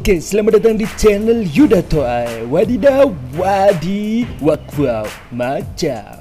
Oke, selamat datang di channel Yuda Toai. Wadidaw, wadi, wakwaw, macam.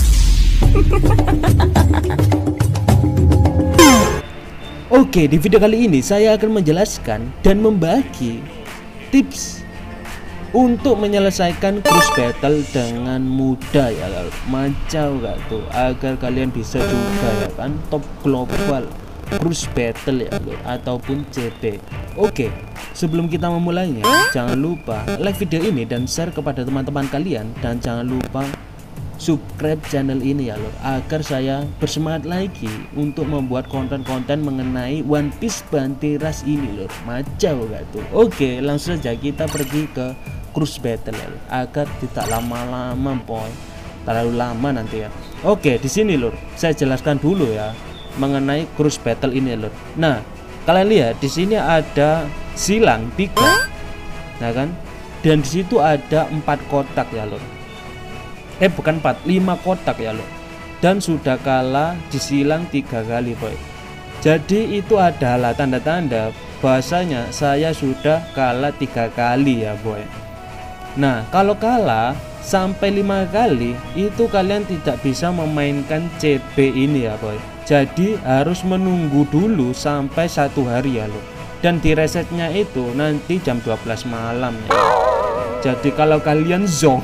Oke, di video kali ini saya akan menjelaskan dan membagi tips untuk menyelesaikan cruise battle dengan mudah ya, macam gak tuh, agar kalian bisa juga ya kan top global cruise battle ya lor, ataupun CB. Oke, sebelum kita memulainya, jangan lupa like video ini dan share kepada teman-teman kalian, dan jangan lupa subscribe channel ini ya lor, agar saya bersemangat lagi untuk membuat konten-konten mengenai One Piece Bantiras ini lor, macam gak tuh. Oke, langsung saja kita pergi ke cruise battle ya lor, agar tidak lama-lama boy, terlalu lama nanti ya. Oke, di sini lor, saya jelaskan dulu ya mengenai cruise battle ini lor. Nah, kalian lihat di sini ada silang 3, nah kan, dan di situ ada 4 kotak ya lor. Bukan 4, 5 kotak ya lor. Dan sudah kalah di silang 3 kali boy. Jadi itu adalah tanda-tanda bahasanya saya sudah kalah 3 kali ya boy. Nah, kalau kalah sampai 5 kali itu kalian tidak bisa memainkan CB ini ya boy. Jadi harus menunggu dulu sampai 1 hari ya loh. Dan di resetnya itu nanti jam 12 malam ya. Jadi kalau kalian zong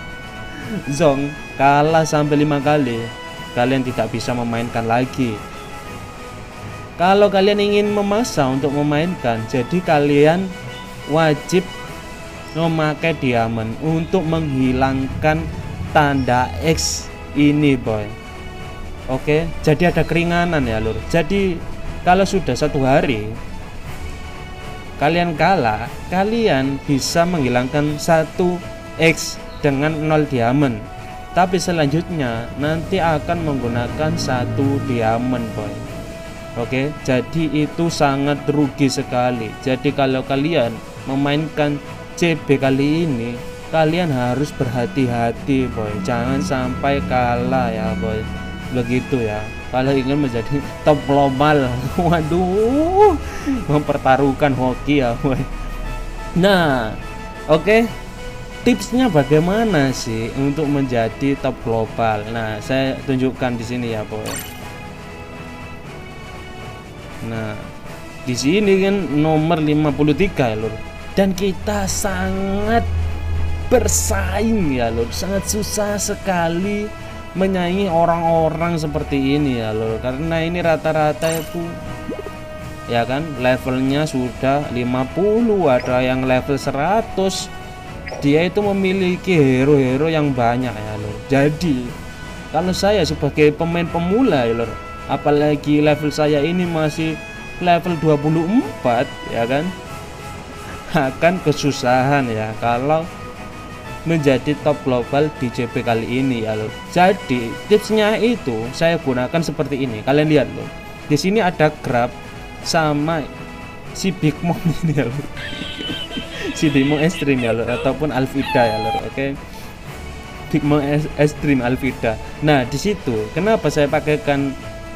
kalah sampai 5 kali, kalian tidak bisa memainkan lagi. Kalau kalian ingin memaksa untuk memainkan, jadi kalian wajib memakai diamond untuk menghilangkan tanda X ini boy. Oke, jadi ada keringanan ya lur. Jadi kalau sudah 1 hari kalian kalah, kalian bisa menghilangkan 1x dengan 0 diamond. Tapi selanjutnya nanti akan menggunakan 1 diamond boy. Oke, jadi itu sangat rugi sekali. Jadi kalau kalian memainkan CB kali ini, kalian harus berhati-hati boy, jangan sampai kalah ya boy. Begitu ya, kalau ingin menjadi top global. Waduh, mempertaruhkan hoki ya boy. Nah, oke, tipsnya bagaimana sih untuk menjadi top global? Nah, saya tunjukkan di sini ya boy. Nah, di sini kan nomor 53 ya lur. Dan kita sangat bersaing ya lur, sangat susah sekali menyaingi orang-orang seperti ini ya lor, karena ini rata-rata itu ya kan levelnya sudah 50, ada yang level 100. Dia itu memiliki hero-hero yang banyak ya lor. Jadi kalau saya sebagai pemain pemula ya lor, apalagi level saya ini masih level 24 ya kan, akan kesusahan ya kalau menjadi top global di CB kali ini ya loh. Jadi tipsnya itu saya gunakan seperti ini. Kalian lihat loh. Di sini ada Grab sama si Big Mom ini ya loh. Si Big Mom Extreme ya loh, ataupun Alvida ya loh. Oke. Big Mom Extreme Alvida. Nah, di situ kenapa saya pakaikan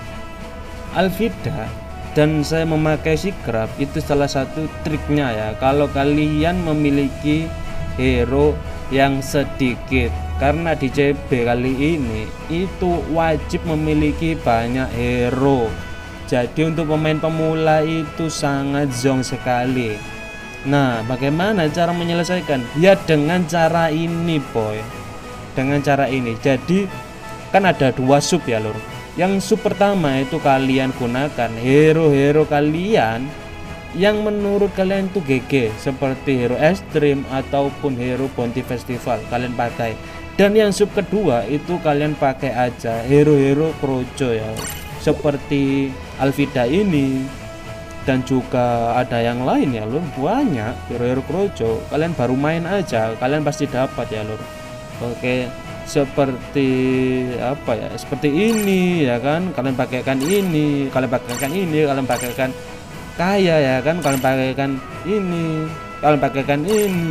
Alvida dan saya memakai si Grab, itu salah satu triknya ya. Kalau kalian memiliki hero yang sedikit, karena di CB kali ini itu wajib memiliki banyak hero. Jadi untuk pemain pemula itu sangat zong sekali. Nah, bagaimana cara menyelesaikan? Ya dengan cara ini boy, dengan cara ini. Jadi kan ada 2 sub ya lur. Yang sub pertama itu kalian gunakan hero-hero kalian yang menurut kalian itu GG, seperti hero Extreme ataupun hero Bounty Festival kalian pakai. Dan yang sub kedua itu kalian pakai aja hero-hero Kroco ya, seperti Alvida ini, dan juga ada yang lain ya lur, banyak hero-hero Kroco. Kalian baru main aja kalian pasti dapat ya lur. Oke, seperti apa ya, seperti ini ya kan, kalian pakaikan ini, kalian pakaikan ini, kalian pakaikan kaya ya kan, kalian pakaikan ini, kalian pakaikan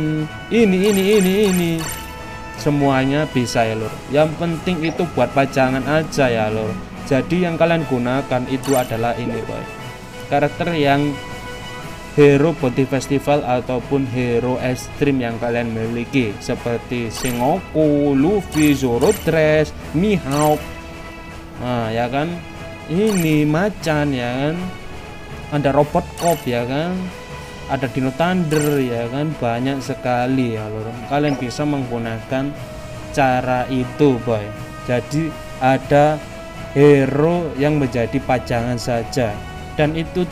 ini, semuanya bisa ya lor. Yang penting itu buat pajangan aja ya lor. Jadi yang kalian gunakan itu adalah ini boy, karakter yang hero Bounty Festival ataupun hero ekstrim yang kalian miliki, seperti Sengoku, Luffy, Zoro Dress, Mihawk, nah ya kan, ini macan ya kan, ada Robot Cop ya kan, ada Dino Thunder ya kan, banyak sekali ya lor. Kalian bisa menggunakan cara itu boy. Jadi ada hero yang menjadi pajangan saja, dan itu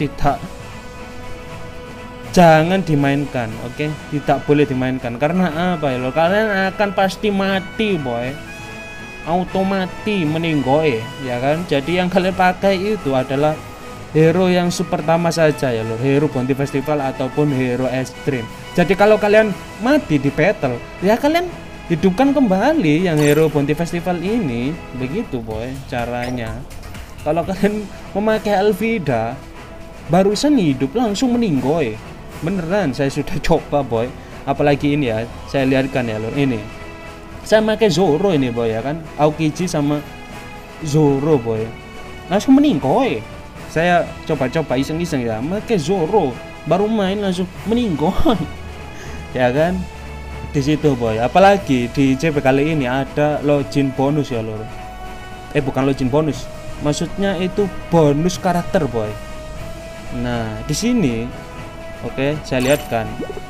jangan dimainkan, oke? Tidak boleh dimainkan. Karena apa ya lor? Kalian akan pasti mati boy, auto mati, meninggoy ya kan. Jadi yang kalian pakai itu adalah hero yang pertama saja ya lor, hero Bounty Festival ataupun hero ekstrim. Jadi kalau kalian mati di battle, ya kalian hidupkan kembali yang hero Bounty Festival ini. Begitu boy caranya. Kalau kalian memakai Alvida barusan hidup langsung meninggoy, beneran saya sudah coba boy. Apalagi ini ya, saya lihatkan ya lor, ini saya pakai Zoro ini boy ya kan, Aokiji sama Zoro boy, langsung meninggoy. Saya coba-coba iseng-iseng ya, pakai Zoro baru main langsung meninggoy ya kan. Di situ boy, apalagi di CP kali ini ada login bonus ya lor. Bukan login bonus, maksudnya itu bonus karakter boy. Nah di sini oke, saya lihatkan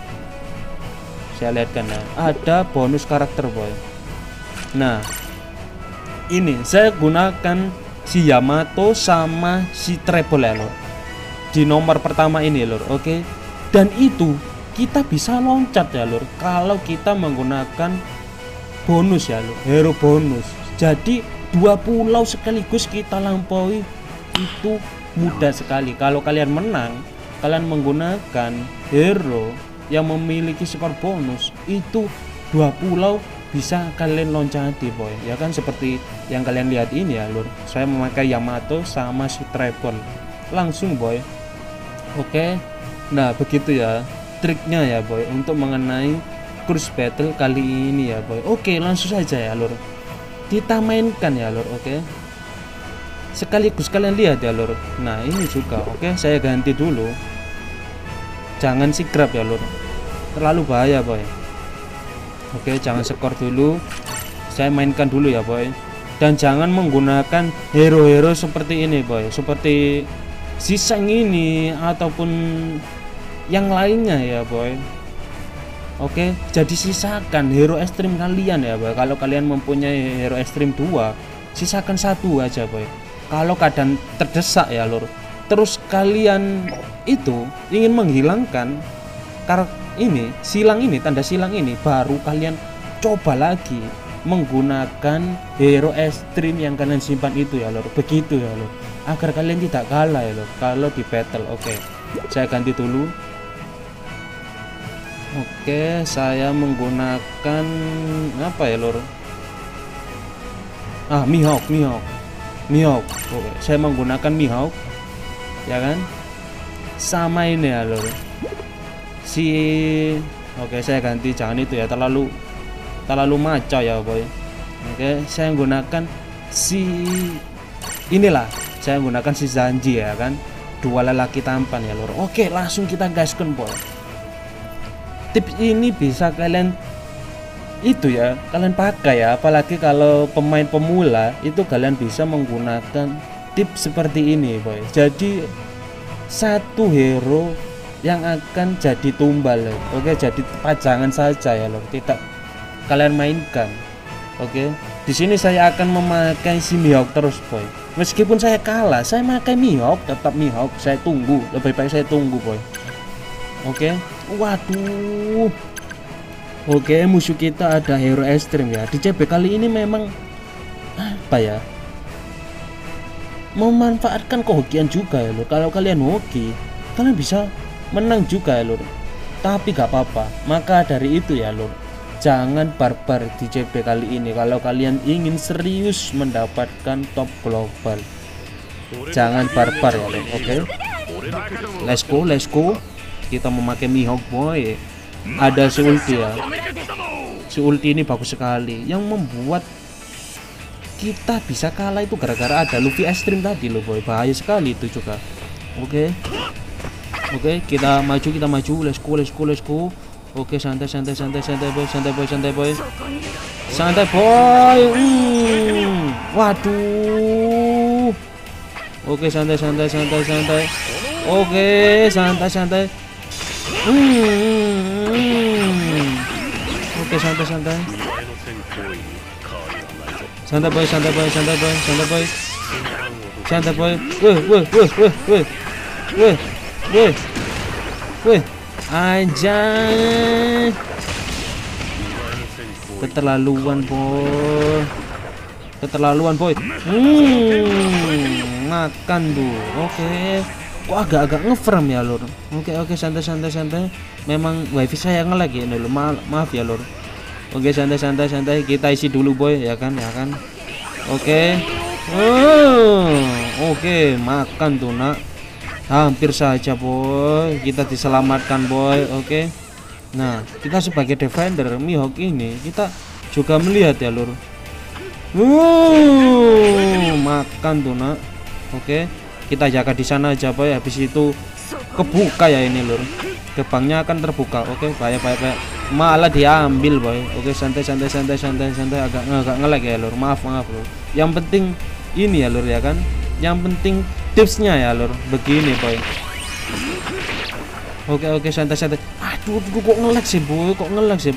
ya, ada bonus karakter boy. Nah ini saya gunakan si Yamato sama si Treble ya lor, di nomor pertama ini lor, oke. Dan itu kita bisa loncat ya lur kalau kita menggunakan bonus ya lur, hero bonus. Jadi 2 pulau sekaligus kita lampaui, itu mudah sekali. Kalau kalian menang, kalian menggunakan hero yang memiliki skor bonus, itu 2 pulau bisa kalian loncati boy ya kan, seperti yang kalian lihat ini ya lur. Saya memakai Yamato sama si Treble langsung boy. Oke, nah begitu ya triknya ya boy untuk mengenai cruise battle kali ini ya boy. Oke, langsung saja ya lur kita mainkan ya lur. Oke, sekaligus kalian lihat ya lur. Nah ini juga oke, saya ganti dulu, jangan si grab ya lur, terlalu bahaya boy. Oke, jangan skor dulu, saya mainkan dulu ya boy. Dan jangan menggunakan hero-hero seperti ini boy, seperti Siseng ini ataupun yang lainnya ya boy. Oke, jadi sisakan hero ekstrim kalian ya boy. Kalau kalian mempunyai hero ekstrim 2, sisakan 1 aja boy. Kalau keadaan terdesak ya lur, terus kalian itu ingin menghilangkan ini silang ini, tanda silang ini, baru kalian coba lagi menggunakan hero ekstrim yang kalian simpan itu ya lur. Begitu ya lur, agar kalian tidak kalah ya lur kalau di battle. Oke, saya ganti dulu. Oke, saya menggunakan apa ya lur? Mihawk. Oke, saya menggunakan Mihawk ya kan, sama ini ya lur, oke saya ganti, jangan itu ya, terlalu maco ya boy. Oke, saya menggunakan saya menggunakan si Zanji ya kan, 2 lelaki tampan ya lur. Oke, langsung kita gaskan boy. Tips ini bisa kalian kalian pakai ya, apalagi kalau pemain pemula itu kalian bisa menggunakan tips seperti ini boy. Jadi 1 hero yang akan jadi tumbal, oke, jadi pajangan saja ya loh, tidak kalian mainkan. Oke, di sini saya akan memakai si Mihawk terus boy. Meskipun saya kalah, saya pakai Mihawk, tetap Mihawk. Saya tunggu, lebih baik saya tunggu boy. Oke, waduh. Oke, musuh kita ada hero ekstrim ya. Di CB kali ini memang apa ya, memanfaatkan kehokian juga ya lur. Kalau kalian hoki, kalian bisa menang juga ya lur. Tapi gak apa-apa. Maka dari itu ya lur, jangan barbar di CB kali ini. Kalau kalian ingin serius mendapatkan top global, jangan barbar ya lur. Oke, let's go. Kita memakai Mihawk boy. Ada si ulti ya. Si ulti ini bagus sekali. Yang membuat kita bisa kalah itu gara-gara ada Luffy ekstrim tadi loh boy. Bahaya sekali itu juga. Oke. Oke, kita maju, let's go. Oke, santai boy. Waduh. Oke, santai. Oke, santai. Oke, santai. Santai boy. Weh. Anjay. Keterlaluan boy. Makan tuh. Oke. Kok agak ngeframe ya, Lur. Oke, santai. Memang wifi saya nge-lag ya, Lur. Maaf ya, Lur. Oke, santai. Kita isi dulu, boy, ya kan. Oke. Oke, makan tuh, nak. Hampir saja, boy. Kita diselamatkan, boy. Oke. Nah, kita sebagai defender Mihawk ini kita juga melihat ya, Lur. Makan tuh, nak. Oke. Kita jaga di sana aja, boy. Habis itu kebuka ya ini, Lur. Gerbangnya akan terbuka. Oke, bahaya. Malah diambil, boy. Oke, santai. Agak nge-lag ya, Lur. Maaf, Lur. Yang penting ini ya, Lur, ya kan. Yang penting tipsnya ya, Lur. Begini, boy. Oke, santai. Aduh, kok nge-lag sih, boy. Oke,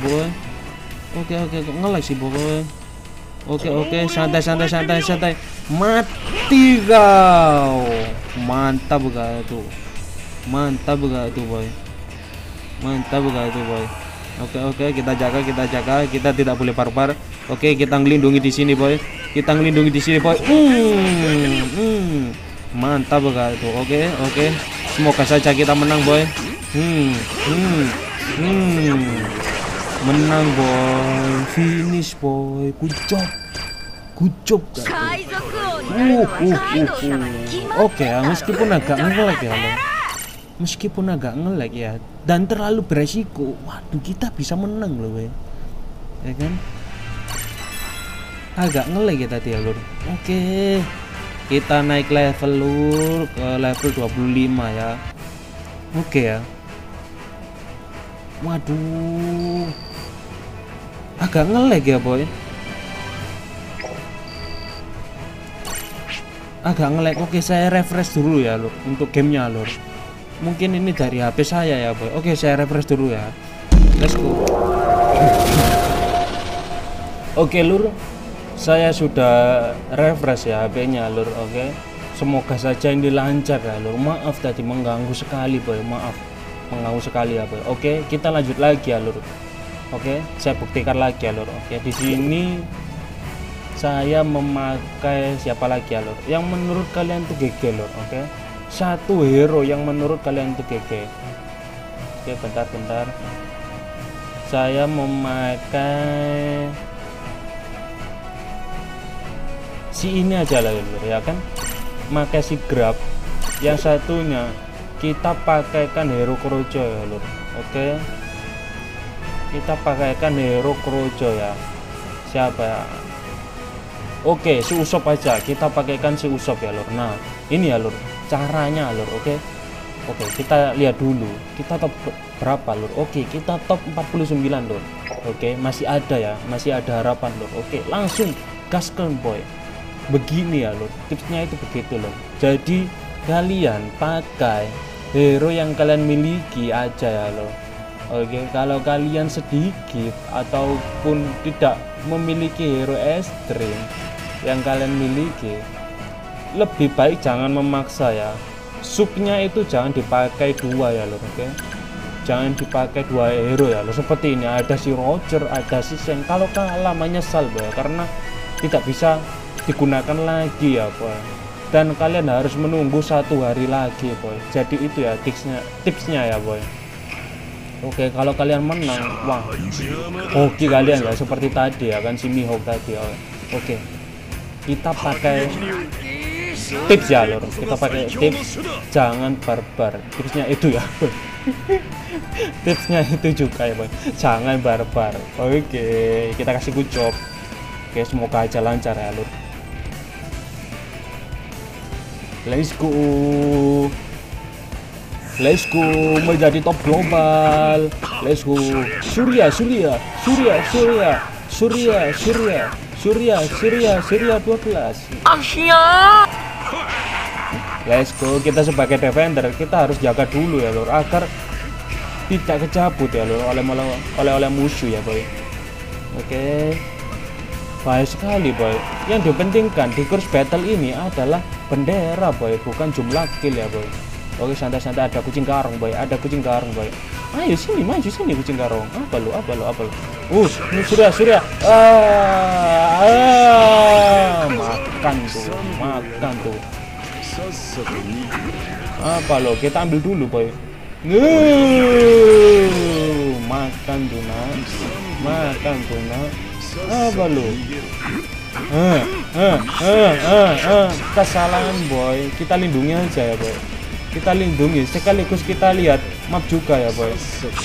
kok nge-lag sih, boy. Oke, santai. Mati kau. Mantap gak itu, boy. Oke, kita jaga. Kita tidak boleh barbar. Oke, kita ngelindungi di sini, boy. Mantap gak itu. Oke. Semoga saja kita menang, boy. Menang, boy. Finish, boy. Good job gak itu. Oke, meskipun agak nge-lag ya, dan terlalu beresiko. Waduh, kita bisa menang loh, we. Ya kan? Agak nge-lag ya tadi ya, Lur. Oke. Kita naik level, Lur, ke level 25 ya. Oke ya. Waduh. Agak nge-lag ya, boy. Oke, saya refresh dulu ya, Lur, untuk gamenya, Lur. Mungkin ini dari HP saya ya, boy. Oke, saya refresh dulu ya. Let's go. Oke, Lur. Saya sudah refresh ya HP-nya, Lur. Oke. Semoga saja ini lancar ya, Lur. Maaf tadi mengganggu sekali, boy. Mengganggu sekali ya, boy. Oke, kita lanjut lagi ya, Lur. Oke, saya buktikan lagi ya, Lur. Oke, di sini saya memakai siapa lagi ya, Lur? Yang menurut kalian tuh GG, Lur. Oke. Satu hero yang menurut kalian tuh GG. Oke, bentar. Saya memakai si ini aja lah, Lur, ya kan. Pakai si Grab. Yang satunya kita pakaikan hero Krojo ya, Lur. Oke. Kita pakaikan hero Krojo ya. Siapa ya? Oke, si Usop aja. Kita pakaikan si Usop ya, Lur. Nah, ini ya, Lur, caranya, Lur. Oke, kita lihat dulu. Kita top berapa, Lur? Oke, kita top 49, Lur. Oke, masih ada ya, masih ada harapan, Lur. Oke, langsung gaskan, boy. Begini ya, Lur. Tipsnya itu begitu, Lur. Jadi kalian pakai hero yang kalian miliki aja ya, Lur. Oke, kalau kalian sedikit ataupun tidak memiliki hero ekstrim yang kalian miliki, lebih baik jangan memaksa ya. Subnya itu jangan dipakai dua ya, Lur. Oke, jangan dipakai dua hero ya, Lur. Seperti ini, ada si Roger, ada si Shen. Kalau kalah menyesal, boy, karena tidak bisa digunakan lagi ya, boy. Dan kalian harus menunggu 1 hari lagi, boy. Jadi itu ya tipsnya ya, boy. Oke, kalau kalian menang, wah, hoki kalian ya, seperti tadi ya kan, si Mihawk tadi ya. Oke, kita pakai tips ya, Lur. Kita pakai tips, jangan barbar. Tipsnya itu ya. Tipsnya itu juga ya, boy. Jangan barbar. Oke, kita kasih good job. Oke, semoga aja lancar ya, Lur. Let's go. Let's go, menjadi top global. Let's go. Surya 12. Asia. Let's go. Kita sebagai defender kita harus jaga dulu ya lor, agar tidak kecabut ya lor oleh musuh ya boy. Oke. Baik sekali boy. Yang dipentingkan di Curse Battle ini adalah bendera boy, bukan jumlah kill ya boy. Oke, santai-santai, ada kucing garong boy, Ayo sini, maju sini kucing garong. Apa lu? Ini Surya. Makan tuh. Apa lo? Kita ambil dulu boy. Makan tuh nak. Apa lo? Kesalahan boy. Kita lindungi aja ya boy. Sekaligus kita lihat map juga ya boy.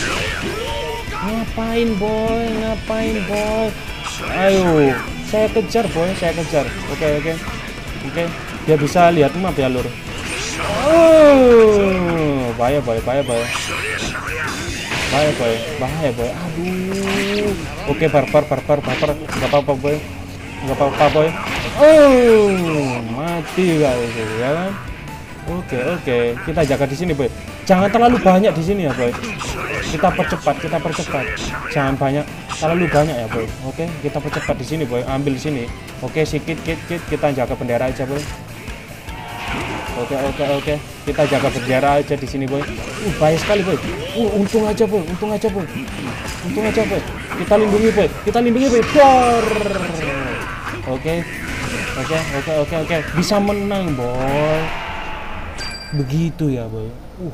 Ngapain boy? Ayo, saya kejar boy. Oke. Dia bisa lihat map ya lur. Bahaya boy. Aduh. Oke, barbar. Enggak apa-apa boy. Mati guys ya kan. Oke. Kita jaga di sini, boy. Jangan terlalu banyak di sini ya, boy. Kita percepat. Jangan terlalu banyak ya, boy. Oke, kita percepat di sini, boy. Ambil di sini. Oke, sikit. Kita jaga bendera aja, boy. Oke. Kita jaga bendera aja di sini, boy. Bahaya sekali, boy. Untung aja, boy. Kita lindungi, boy. Oke. Bisa menang, boy. Begitu ya boy.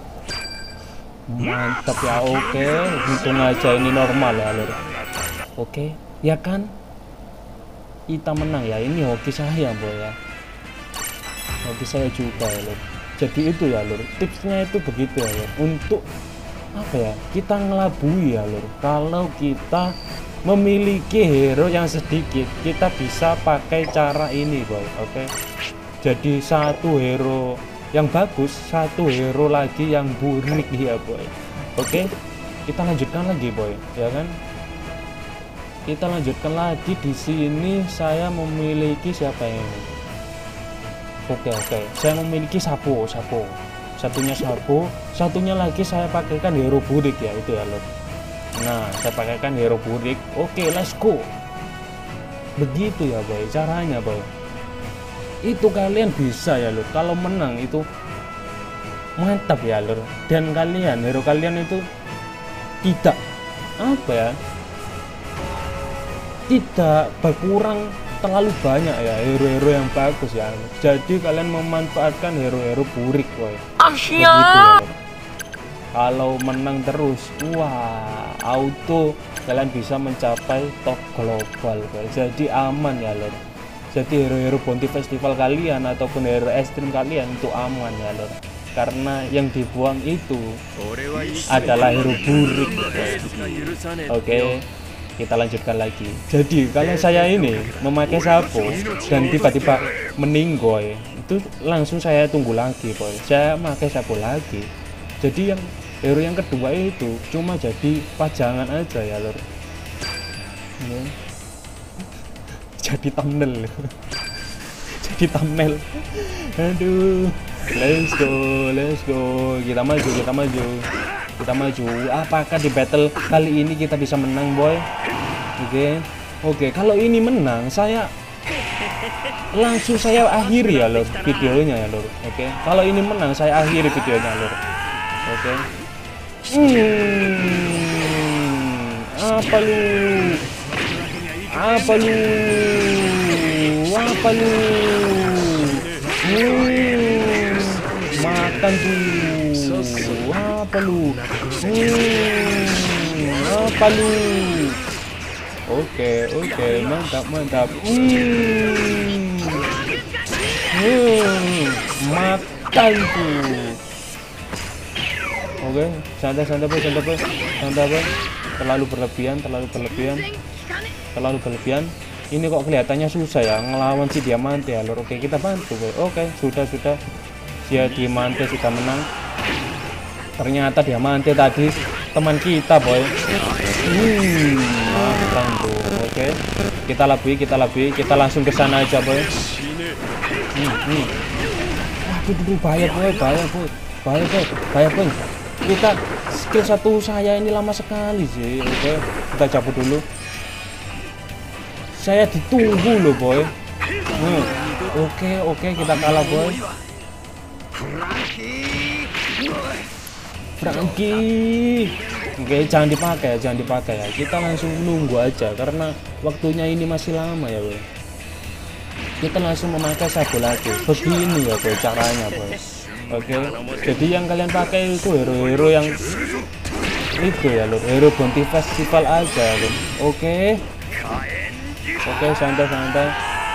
Mantap ya. Oke, untung aja ini normal ya lor. Oke, ya kan kita menang ya. Ini hoki saya boy ya, hoki saya juga ya lor. Jadi itu ya lor, tipsnya itu begitu ya lor. Untuk apa ya, kita ngelabui ya lor. Kalau kita memiliki hero yang sedikit, kita bisa pakai cara ini boy. Oke, jadi satu hero yang bagus, satu hero lagi yang burik ya boy. Oke, kita lanjutkan lagi boy, ya kan? Kita lanjutkan lagi di sini. Saya memiliki siapa ini? Oke. Saya memiliki Sapo. Satunya lagi saya pakaikan hero burik ya, itu ya lor. Nah, saya pakaikan hero burik. Oke, let's go. Begitu ya boy, caranya boy. Itu kalian bisa ya lur, kalau menang itu mantap ya lur. Dan hero kalian itu tidak tidak berkurang terlalu banyak ya, hero-hero yang bagus ya. Jadi kalian memanfaatkan hero-hero burik boy. Begitu ya lur. Kalau menang terus, wah, auto kalian bisa mencapai top global boy. Jadi aman ya lur. Jadi hero-hero bounty festival kalian ataupun hero ekstrim kalian itu aman ya lor. Karena yang dibuang itu adalah hero burik. Oke, kita lanjutkan lagi. Jadi kalau saya ini memakai Sapo dan tiba-tiba meninggoy, itu langsung saya tunggu lagi boy. Saya pakai Sapo lagi. Jadi yang hero yang kedua itu cuma jadi pajangan aja ya lor. Jadi thumbnail. Aduh, let's go. Kita maju. Apakah di battle kali ini kita bisa menang boy? Oke. Kalau ini menang, saya akhiri ya lor videonya ya lor. Oke. Kalau ini menang, saya akhiri videonya lor. Oke. Apa lu? Makan tuh. Apa lu? Oke, mantap. Makan tuh. Oke, santai. Terlalu berlebihan. Ini kok kelihatannya susah ya ngelawan si Diamante ya lor. Oke, kita bantu boy. Oke, sudah. Si Diamante sudah menang. Ternyata diamante tadi teman kita, boy. Keren tuh. Oke. Kita labui, kita langsung ke sana aja, boy. Waduh, bahaya, boy. Bahaya, boy. Kita skill satu saya ini lama sekali sih. Oke, kita cabut dulu. Saya ditunggu loh, boy. Oke, kita kalah, boy. Frankie. Oke, jangan dipakai ya. Kita langsung nunggu aja karena waktunya ini masih lama ya, boy. Kita langsung memakai sabu lagi. Begini ya, boy, caranya, boy. Oke. Jadi yang kalian pakai itu hero-hero yang itu ya, lur. Hero bounty festival aja, lur. Oke, santai.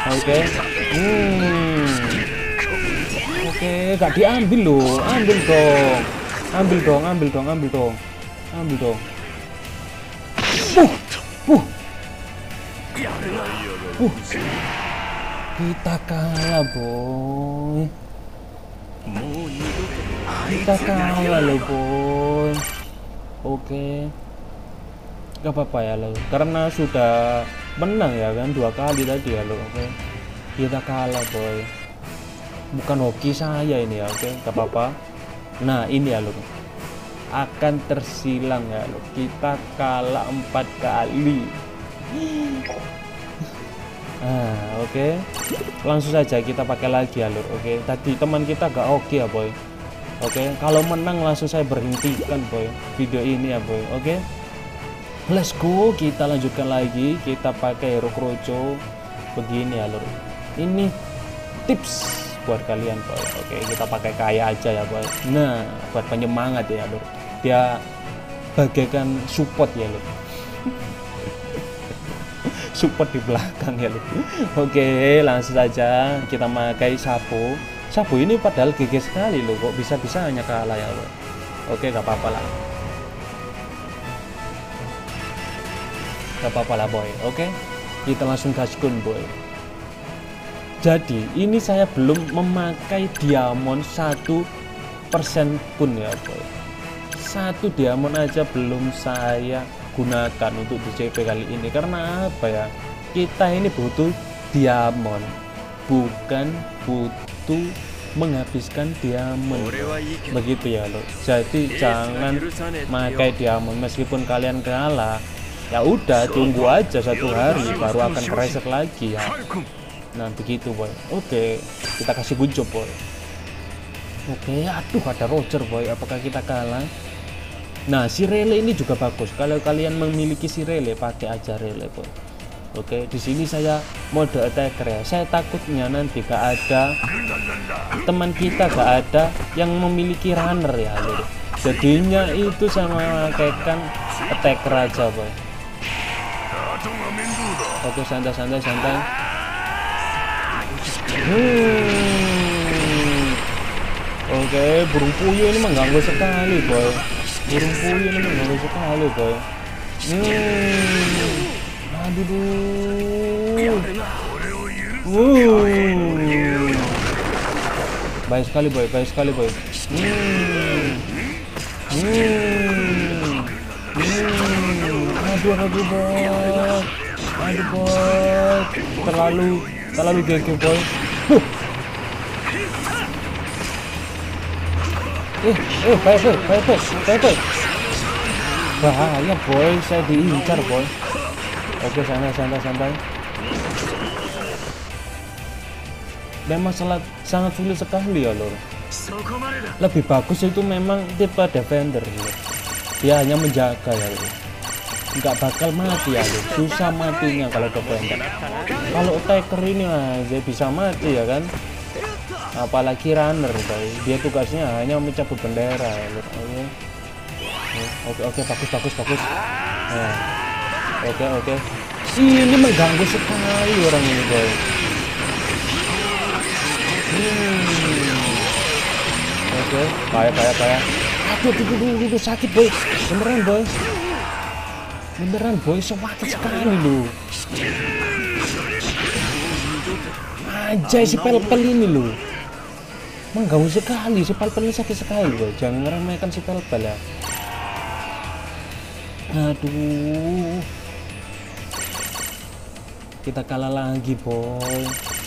Oke, gak diambil loh. Ambil dong. Kita kalah, boy. Kita kalah loh, boy. Oke. Gak apa-apa ya lo, karena sudah menang ya kan 2 kali tadi ya lo. Oke. Kita kalah, boy. Bukan hoki saya ini ya, oke. Gak apa-apa. Nah ini ya lo, akan tersilang ya lo. Kita kalah 4 kali. Oke. Langsung saja kita pakai lagi ya lur. Oke, tadi teman kita gak oke ya, boy. Oke, kalau menang langsung saya berhentikan, boy, video ini ya, boy. Oke, let's go. Kita lanjutkan lagi. Kita pakai hero kroco begini ya, lur. Ini tips buat kalian, boy. Oke, kita pakai kaya aja ya, boy. Nah, buat penyemangat ya, lur. Dia bagaikan support ya, lur. Support di belakang ya, lur. Oke, langsung saja kita pakai sapu. Sapu ini padahal GG sekali loh, kok bisa-bisanya kalah ya, boy. Oke, gak apa-apa lah. Gak apa-apa lah, boy. Oke, kita langsung gaskun, boy. Jadi ini saya belum memakai diamond 1% pun ya, boy. 1 diamond aja belum saya gunakan untuk di CP kali ini. Karena apa ya, kita ini butuh diamond, bukan butuh menghabiskan diamond, begitu ya lo. Jadi jangan pakai diamond meskipun kalian kalah. Ya udah, tunggu aja 1 hari baru akan reset lagi ya. Nah begitu, boy. Oke, kita kasih guncop, boy. Oke, aduh ada Roger, boy. Apakah kita kalah? Nah, si Rele ini juga bagus. Kalau kalian memiliki si Rele, pakai aja Rele, boy. Oke, di sini saya mode attacker ya. Saya takutnya nanti gak ada teman kita, gak ada yang memiliki runner ya, lur. Jadinya itu saya memakaikan attacker aja, boy. Oke, santai. Oke, burung puyuh ini mengganggu sekali, boy. Baik sekali, boy. Aduh, boy. Terlalu GG, boy. Baik. Bahaya, boy, saya diincar, boy. Oke, santai. Memang sangat sulit sekali ya, lor. Lebih bagus itu memang tipe defender, lor. Dia hanya menjaga ya, lor. Nggak bakal mati ya, lor. Susah matinya kalau defender. Kalau attacker ini aja bisa mati ya kan. Apalagi runner, boy. Dia tugasnya hanya mencabut bendera ya, lor. Oke, bagus. Nah, oke. Ini mengganggu sekali orang ini, boy. Oke, kayak. Aduh, sakit, boy. Beneran, boy, sakit sekali lu. Anjay, si pel-pel ini lu. mengganggu sekali. Si Pel-Pel ini sakit sekali boy, jangan ngeremehkan si Pel-Pel ya. Aduh, kita kalah lagi boy.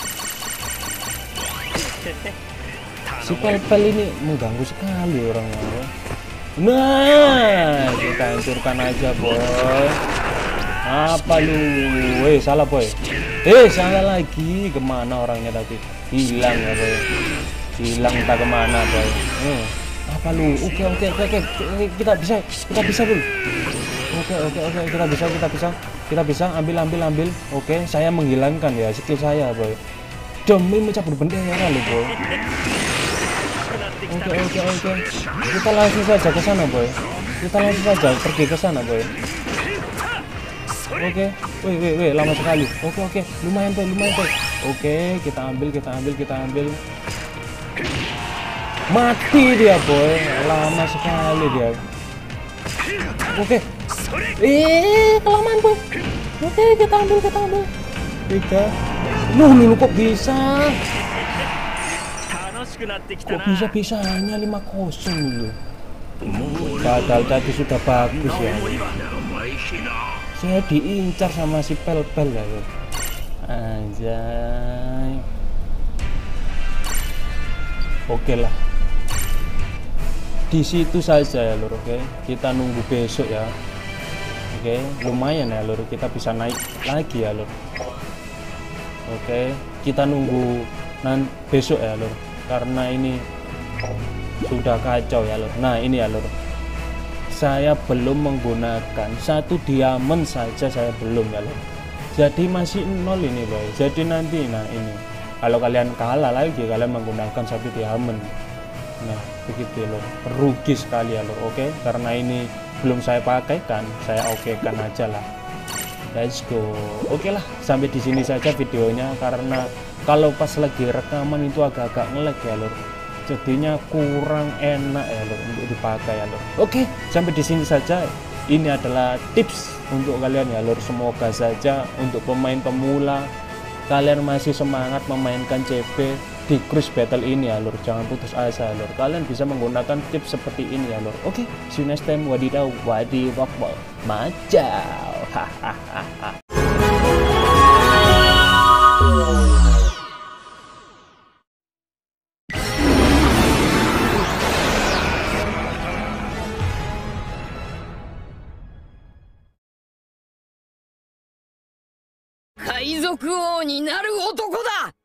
Si Pel-Pel ini mengganggu sekali orangnya. Nah, kita hancurkan aja boy. Apa lu? Salah boy. Salah lagi. Kemana orangnya tadi? Hilang ya boy. Hilang entah kemana boy. Apa lu? Oke. Kita bisa dulu. Oke. Kita bisa. Ambil. Oke, saya menghilangkan ya skill saya boy. Demi mencabut bendera lu boy. Oke. Kita langsung saja ke sana boy. Kita langsung saja pergi ke sana boy. Oke. Wih, lama sekali. Oke. Lumayan boy. Oke, kita ambil. Mati dia boy. Lama sekali dia. Oke. Kelamaan boy. Oke, kita ambil. 3. Lu kok bisa? Kok bisa-bisanya 5-0 dulu. Padahal tadi sudah bagus ya. Saya diincar sama si Pel-Pel ya. Anjay. Oke lah. Di situ saja ya lur, oke. Kita nunggu besok ya. Oke, lumayan ya lur, kita bisa naik lagi ya lur. Oke, kita nunggu besok ya lur. Karena ini sudah kacau ya lur. Nah, ini ya lur. Saya belum menggunakan 1 diamond saja, saya belum ya lur. Jadi masih 0 ini boy. Jadi nanti ini kalau kalian kalah lagi, kalian menggunakan 1 diamond. Nah, begitu lur. Rugi sekali ya lur. Oke, karena ini belum saya pakaikan, saya okekan aja lah. Let's go. Oke lah, sampai di sini saja videonya karena kalau pas lagi rekaman itu agak-agak nge-lag ya lur. Jadinya kurang enak ya lur untuk dipakai ya lur. Oke, sampai di sini saja. Ini adalah tips untuk kalian ya lur. Semoga saja untuk pemain pemula kalian masih semangat memainkan CP di Cruise Battle ini ya lur. Jangan putus asa ya lur. Kalian bisa menggunakan tips seperti ini ya lur. Oke, see you next time. Wadidaw, wadiwakbal. Macau. Hahaha. 海賊王になる男だ。